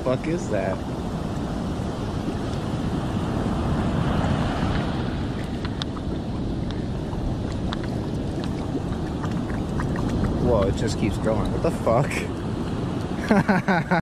fuck is that? Whoa, it just keeps going. What the fuck?